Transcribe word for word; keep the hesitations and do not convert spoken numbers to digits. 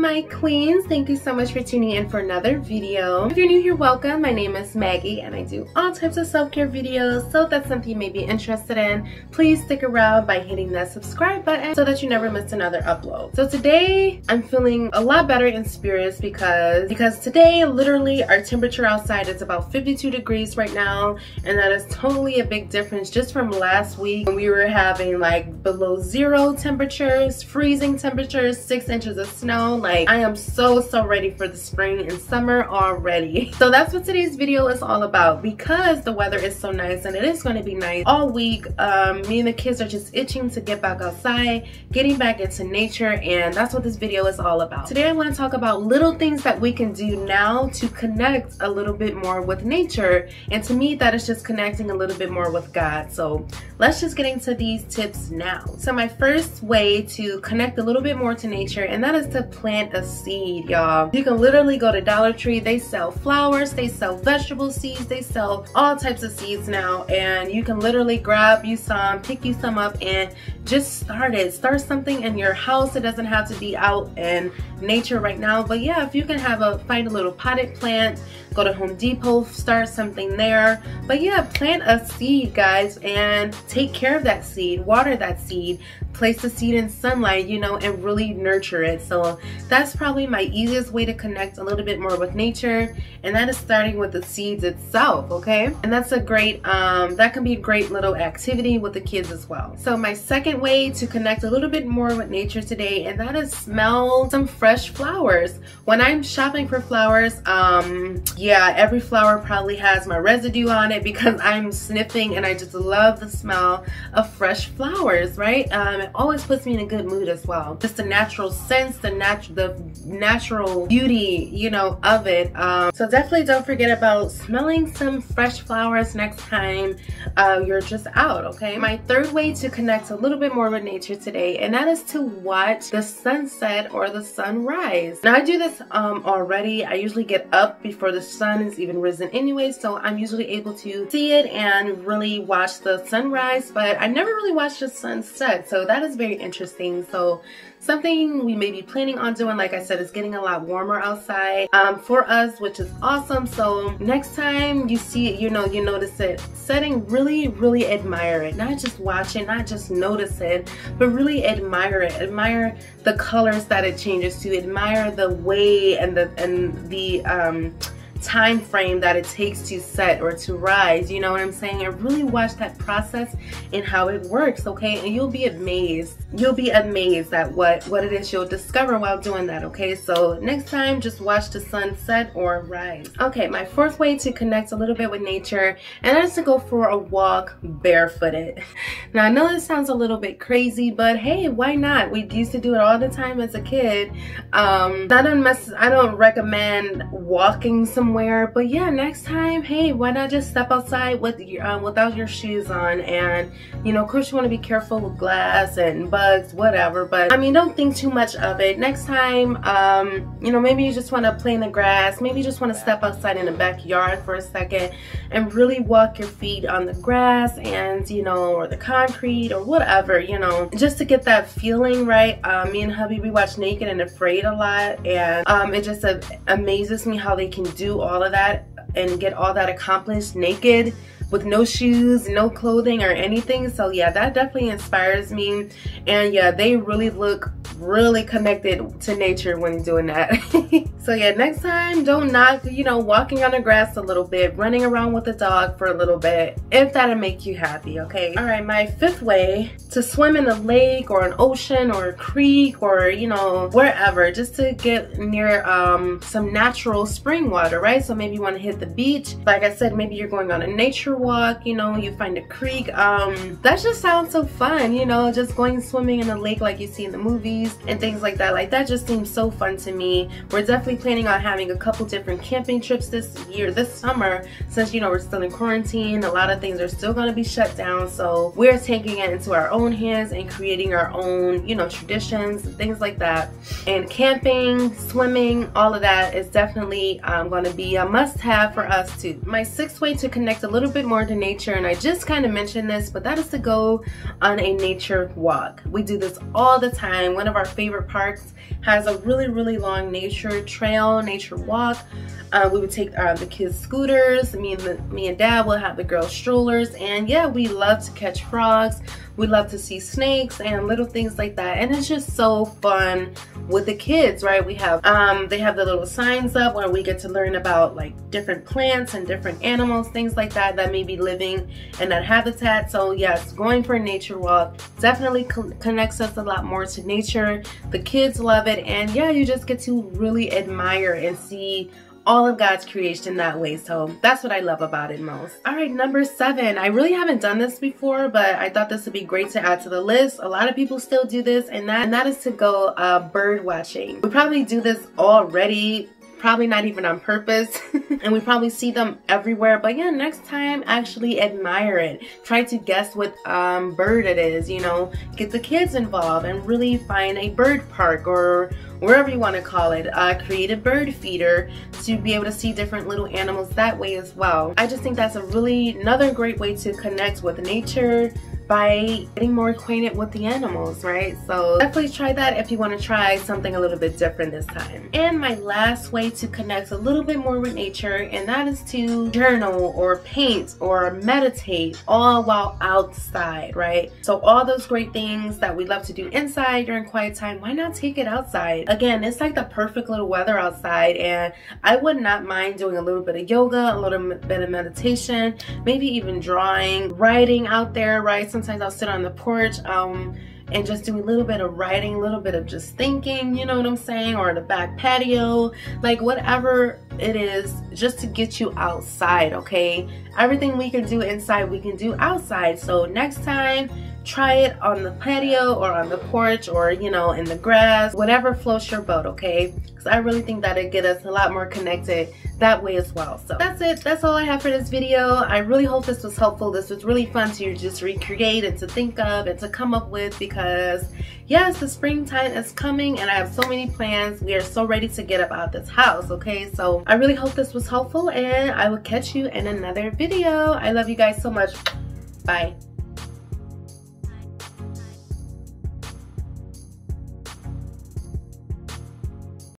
my queens, thank you so much for tuning in for another video. If you're new here, welcome. My name is Maggie and I do all types of self-care videos, so if that's something you may be interested in, please stick around by hitting that subscribe button so that you never miss another upload. So today I'm feeling a lot better in spirits because because today literally our temperature outside is about fifty-two degrees right now, and that is totally a big difference just from last week when we were having like below zero temperatures, freezing temperatures, six inches of snow. Like, I am so so ready for the spring and summer already. So that's what today's video is all about, because the weather is so nice and it is going to be nice all week. Um, me and the kids are just itching to get back outside, getting back into nature, and that's what this video is all about. Today I want to talk about little things that we can do now to connect a little bit more with nature, and to me that is just connecting a little bit more with God. So let's just get into these tips now. So my first way to connect a little bit more to nature, and that is to plant a seed, y'all. You can literally go to Dollar Tree. They sell flowers, they sell vegetable seeds, they sell all types of seeds now, and you can literally grab you some, pick you some up, and just start it. Start something in your house. It doesn't have to be out in nature right now, but yeah, if you can have a find a little potted plant, go to Home Depot, start something there. But yeah, plant a seed, guys, and take care of that seed, water that seed, place the seed in sunlight, you know, and really nurture it. So that's probably my easiest way to connect a little bit more with nature, and that is starting with the seeds itself, okay? And that's a great, um, that can be a great little activity with the kids as well. So my second way to connect a little bit more with nature today, and that is smell some fresh flowers. When I'm shopping for flowers, um, yeah, every flower probably has my residue on it because I'm sniffing and I just love the smell of fresh flowers, right? Um, it always puts me in a good mood as well. Just the natural sense, the natural, the natural beauty, you know, of it. Um, so definitely don't forget about smelling some fresh flowers next time uh, you're just out, okay? My third way to connect a little bit more with nature today, and that is to watch the sunset or the sunrise. Now I do this um, already. I usually get up before the sun is even risen anyway, so I'm usually able to see it and really watch the sunrise, but I never really watched the sunset, so that is very interesting. So something we may be planning on doing, like I said, is getting a lot warmer outside um, for us, which is awesome. So next time you see it, you know, you notice it setting, really, really admire it. Not just watch it, not just notice it, but really admire it. Admire the colors that it changes to. Admire the way and the and the um, time frame that it takes to set or to rise, you know what I'm saying? And really watch that process and how it works, okay? And you'll be amazed. You'll be amazed at what what it is you'll discover while doing that, okay? So next time, just watch the sun set or rise. Okay, my fourth way to connect a little bit with nature, and that is to go for a walk barefooted. Now I know this sounds a little bit crazy, but hey, why not? We used to do it all the time as a kid. Um, I don't mess. I don't recommend walking some somewhere, but yeah, next time, hey, why not just step outside with your um, without your shoes on? And you know, of course you want to be careful with glass and bugs, whatever, but I mean, don't think too much of it. Next time, um you know, maybe you just want to play in the grass, maybe you just want to step outside in the backyard for a second and really walk your feet on the grass, and you know, or the concrete or whatever, you know, just to get that feeling, right? Um, me and hubby, we watch Naked and Afraid a lot, and um it just uh, amazes me how they can do all of that and get all that accomplished naked with no shoes, no clothing or anything. So yeah, that definitely inspires me, and yeah, they really look really connected to nature when doing that. So yeah, next time, don't knock, you know, walking on the grass a little bit, running around with the dog for a little bit, if that'll make you happy, okay? All right, my fifth way to swim in a lake or an ocean or a creek or, you know, wherever, just to get near um, some natural spring water, right? So maybe you want to hit the beach. Like I said, maybe you're going on a nature walk, you know, you find a creek. Um, that just sounds so fun, you know, just going swimming in a lake like you see in the movies and things like that. Like, that just seems so fun to me. We're definitely planning on having a couple different camping trips this year, this summer, since, you know, we're still in quarantine. A lot of things are still going to be shut down, so we're taking it into our own hands and creating our own, you know, traditions and things like that. And camping, swimming, all of that is definitely um, going to be a must-have for us too. My sixth way to connect a little bit more to nature, and I just kind of mentioned this, but that is to go on a nature walk. We do this all the time. One of of our favorite parks has a really, really long nature trail, nature walk. Uh, we would take uh, the kids' scooters. Me and the, me and Dad will have the girls' strollers, and yeah, we love to catch frogs. We love to see snakes and little things like that, and it's just so fun with the kids, right? We have um, they have the little signs up where we get to learn about like different plants and different animals, things like that that may be living in that habitat. So yes, going for a nature walk definitely co connects us a lot more to nature. The kids love it, and yeah, you just get to really admire and see all of God's creation that way. So that's what I love about it most. All right, number seven. I really haven't done this before, but I thought this would be great to add to the list. A lot of people still do this, and that, and that is to go uh, bird watching. We probably do this already, probably not even on purpose, and we probably see them everywhere. But yeah, next time, actually admire it. Try to guess what um, bird it is, you know, get the kids involved and really find a bird park or wherever you want to call it, uh, create a bird feeder to be able to see different little animals that way as well. I just think that's a really, another great way to connect with nature by getting more acquainted with the animals, right? So definitely try that if you want to try something a little bit different this time. And my last way to connect a little bit more with nature, and that is to journal or paint or meditate, all while outside, right? So all those great things that we love to do inside during quiet time, why not take it outside? Again, it's like the perfect little weather outside, and I would not mind doing a little bit of yoga, a little bit of meditation, maybe even drawing, writing out there, right? Sometimes I'll sit on the porch um, and just do a little bit of writing, a little bit of just thinking, you know what I'm saying, or the back patio, like whatever it is, just to get you outside, okay? Everything we can do inside, we can do outside. So next time, try it on the patio or on the porch or, you know, in the grass, whatever floats your boat, okay? Because I really think that it get us a lot more connected that way as well. So that's it. That's all I have for this video. I really hope this was helpful. This was really fun to just recreate and to think of and to come up with, because yes, the springtime is coming and I have so many plans. We are so ready to get up out this house, okay? So I really hope this was helpful, and I will catch you in another video. I love you guys so much. Bye.